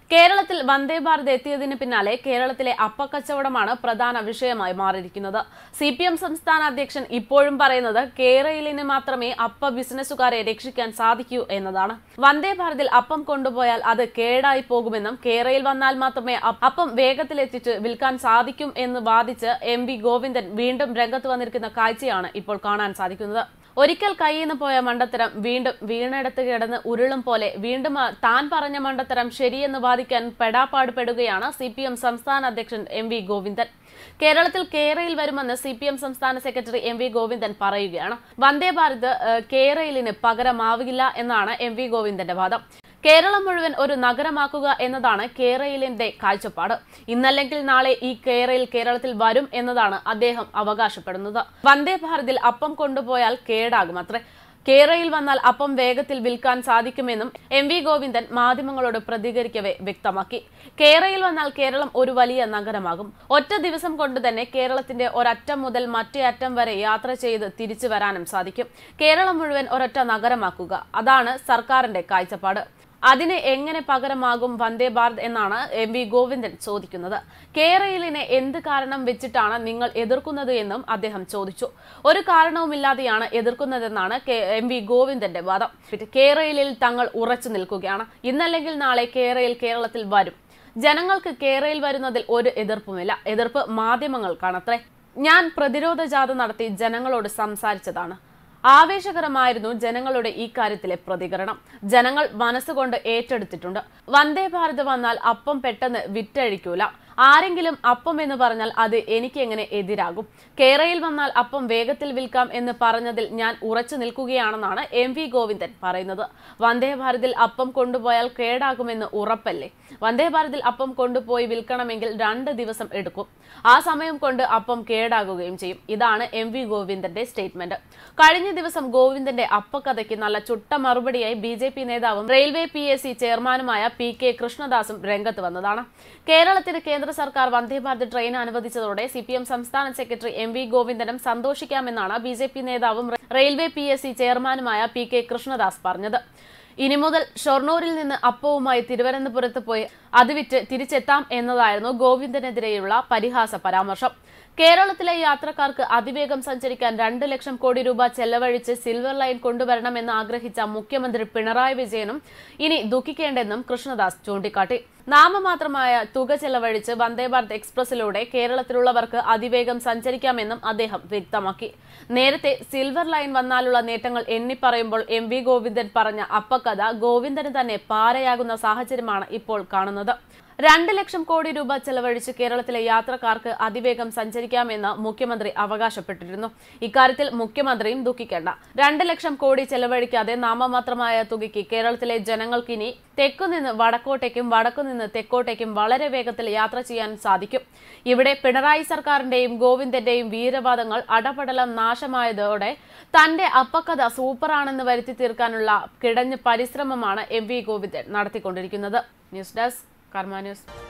കേരളത്തിൽ വന്ദേ ഭാരത് എത്തിയതിന് പിന്നാലെ കേരളത്തിലെ അപ്പക്കച്ചവടമാണ് പ്രധാന വിഷയമായി മാറിയിരിക്കുന്നത്. CPM സംസ്ഥാന അധ്യക്ഷൻ ഇപ്പോഴും പറയുന്നത് കേരളത്തിന് മാത്രമേ അപ്പ ബിസിനസ്സുകാരെ രക്ഷിക്കാൻ സാധിക്കൂ എന്നതാണ്. വന്ദേ ഭാരതിൽ അപ്പം കൊണ്ടുപോയാൽ അത് കേടായി പോകുമെന്നും കേരളയിൽ വന്നാൽ മാത്രമേ അപ്പം വേഗത്തിലെത്തിച്ച് വിൽക്കാൻ സാധിക്കും എന്ന് വാദിച്ച് MV ഗോവിന്ദൻ വീണ്ടും രംഗത്ത് വന്നിരിക്കുന്ന കാഴ്ചയാണ് ഇപ്പോൾ കാണാൻ സാധിക്കുന്നത്. ഒരിക്കൽ കയ്യിന്ന് പോയ മണ്ടത്തരം വീണ്ടും വീണെടുത്ത് കിടന്ന് ഉരുളും പോലെ വീണ്ടും താൻ പറഞ്ഞ മണ്ടത്തരം ശരിയെന്ന് വാദിക്കാൻ പെടാപ്പാടുപെടുകയാണ് CPM സംസ്ഥാന അധ്യക്ഷൻ MV ഗോവിന്ദൻ. കേരളത്തിൽ കേരളയിൽ വരുമെന്ന് CPM സംസ്ഥാന സെക്രട്ടറി MV ഗോവിന്ദൻ പറയുകയാണ്. വന്ദേ ഭാരത് കേരളത്തിന് പകരമാവില്ല എന്നാണ് MV ഗോവിന്ദന്റെ വാദം. കേരളം മുഴുവൻ ഒരു നഗരമാക്കുക എന്നതാണ് കേരളത്തിന്റെ കാഴ്ചപ്പാട്. ഇന്നല്ലെങ്കിൽ നാളെ ഈ കേരളത്തിൽ വരും എന്നതാണ് അദ്ദേഹം അവകാശപ്പെടുന്നത്. വന്ദേ ഭാരതിൽ അപ്പം കൊണ്ടുപോയാൽ കേടാകുമത്രേ. കേരളയിൽ വന്നാൽ അപ്പം വേഗത്തിൽ വിൽക്കാൻ സാധിക്കുമെന്നും MV ഗോവിന്ദൻ മാധ്യമങ്ങളോട് പ്രതികരിക്കവെ വ്യക്തമാക്കി. കേരളയിൽ വന്നാൽ കേരളം ഒരു വലിയ നഗരമാകും. ഒറ്റ ദിവസം കൊണ്ട് തന്നെ കേരളത്തിന്റെ ഒരറ്റം മുതൽ മറ്റേ അറ്റം വരെ യാത്ര ചെയ്ത് തിരിച്ചു വരാനും സാധിക്കും. കേരളം മുഴുവൻ ഒരൊറ്റ നഗരമാക്കുക, അതാണ് സർക്കാരിന്റെ കാഴ്ചപ്പാട്. അതിന് എങ്ങനെ പകരമാകും വന്ദേ ഭാരത് എന്നാണ് MV ഗോവിന്ദൻ ചോദിക്കുന്നത്. കേരളത്തിനെ എന്ത് കാരണം വെച്ചിട്ടാണ് നിങ്ങൾ എതിർക്കുന്നത് എന്നും അദ്ദേഹം ചോദിച്ചു. ഒരു കാരണവുമില്ലാതെയാണ് എതിർക്കുന്നതെന്നാണ് MV ഗോവിന്ദന്റെ വാദം. കേരളത്തിൽ തങ്ങൾ ഉറച്ചു നിൽക്കുകയാണ്. ഇന്നല്ലെങ്കിൽ നാളെ കേരളത്തിൽ വരും. ജനങ്ങൾക്ക് കേരളയിൽ വരുന്നതിൽ ഒരു എതിർപ്പുമില്ല. എതിർപ്പ് മാധ്യമങ്ങൾക്കാണത്രേ. ഞാൻ പ്രതിരോധ ജാഥ നടത്തി ജനങ്ങളോട് സംസാരിച്ചതാണ്. ആവേശകരമായിരുന്നു ജനങ്ങളുടെ ഈ കാര്യത്തിലെ പ്രതികരണം. ജനങ്ങൾ മനസ്സുകൊണ്ട് ഏറ്റെടുത്തിട്ടുണ്ട്. വന്ദേ ഭാരത് വന്നാൽ അപ്പം പെട്ടെന്ന് വിറ്റഴിക്കൂല. ആരെങ്കിലും അപ്പം എന്ന് പറഞ്ഞാൽ അത് എനിക്ക് എങ്ങനെ എതിരാകും? കേരളയിൽ വന്നാൽ അപ്പം വേഗത്തിൽ വിൽക്കാം എന്ന് പറഞ്ഞതിൽ ഞാൻ ഉറച്ചു നിൽക്കുകയാണെന്നാണ് MV ഗോവിന്ദൻ പറയുന്നത്. വന്ദേ ഭാരതിൽ അപ്പം കൊണ്ടുപോയാൽ കേടാകുമെന്ന് ഉറപ്പല്ലേ? വന്ദേ ഭാരതിൽ അപ്പം കൊണ്ടുപോയി വിൽക്കണമെങ്കിൽ 2 ദിവസം എടുക്കും. ആ സമയം കൊണ്ട് അപ്പം കേടാകുകയും ചെയ്യും. ഇതാണ് MV ഗോവിന്ദന്റെ സ്റ്റേറ്റ്മെന്റ്. കഴിഞ്ഞ ദിവസം ഗോവിന്ദന്റെ അപ്പക്കഥയ്ക്ക് നല്ല ചുട്ട മറുപടിയായി BJP നേതാവും റെയിൽവേ PSC ചെയർമാനുമായ PK കൃഷ്ണദാസും രംഗത്ത് വന്നതാണ്. കേരളത്തിന് കേന്ദ്ര സർക്കാർ വന്ദേ ഭാരത് ട്രെയിൻ അനുവദിച്ചതോടെ CPM സംസ്ഥാന സെക്രട്ടറി MV ഗോവിന്ദനും സന്തോഷിക്കാമെന്നാണ് BJP നേതാവും റെയിൽവേ PSC ചെയർമാനുമായ PK കൃഷ്ണദാസ് പറഞ്ഞത്. ഇനി മുതൽ ഷൊർണൂരിൽ നിന്ന് അപ്പവുമായി തിരുവനന്തപുരത്ത് പോയി അത് വിറ്റ് തിരിച്ചെത്താം എന്നതായിരുന്നു ഗോവിന്ദനെതിരെയുള്ള പരിഹാസ പരാമർശം. കേരളത്തിലെ യാത്രക്കാർക്ക് അതിവേഗം സഞ്ചരിക്കാൻ 2 ലക്ഷം കോടി രൂപ ചെലവഴിച്ച് സിൽവർ ലൈൻ കൊണ്ടുവരണമെന്ന് ആഗ്രഹിച്ച മുഖ്യമന്ത്രി പിണറായി വിജയനും ഇനി ദുഃഖിക്കേണ്ടെന്നും കൃഷ്ണദാസ് ചൂണ്ടിക്കാട്ടി. നാമമാത്രമായ തുക ചെലവഴിച്ച് വന്ദേ ഭാരത് എക്സ്പ്രസിലൂടെ കേരളത്തിലുള്ളവർക്ക് അതിവേഗം സഞ്ചരിക്കാമെന്നും അദ്ദേഹം വ്യക്തമാക്കി. നേരത്തെ സിൽവർ ലൈൻ വന്നാലുള്ള നേട്ടങ്ങൾ എണ്ണിപ്പറയുമ്പോൾ MV ഗോവിന്ദൻ പറഞ്ഞ അപ്പക്കഥ ഗോവിന്ദന് തന്നെ പാരയാകുന്ന സാഹചര്യമാണ് ഇപ്പോൾ കാണുന്നത്. 2 ലക്ഷം കോടി രൂപ ചെലവഴിച്ച് കേരളത്തിലെ യാത്രക്കാർക്ക് അതിവേഗം സഞ്ചരിക്കാമെന്ന് മുഖ്യമന്ത്രി അവകാശപ്പെട്ടിരുന്നു. ഇക്കാര്യത്തിൽ മുഖ്യമന്ത്രിയും ദുഃഖിക്കേണ്ട. 2 ലക്ഷം കോടി ചെലവഴിക്കാതെ നാമമാത്രമായ തുകയ്ക്ക് കേരളത്തിലെ ജനങ്ങൾക്കിനി തെക്കുനിന്ന് വടക്കോട്ടേക്കും വടക്കുനിന്ന് തെക്കോട്ടേക്കും വളരെ വേഗത്തിൽ യാത്ര ചെയ്യാൻ സാധിക്കും. ഇവിടെ പിണറായി സർക്കാരിന്റെയും ഗോവിന്ദന്റെയും വീരവാദങ്ങൾ അടപടലം നാശമായതോടെ തന്റെ അപ്പക്കഥ സൂപ്പറാണെന്ന് വരുത്തി തീർക്കാനുള്ള കിടഞ്ഞ പരിശ്രമമാണ് MV ഗോവിന്ദൻ നടത്തിക്കൊണ്ടിരിക്കുന്നത്. News desk Karma news.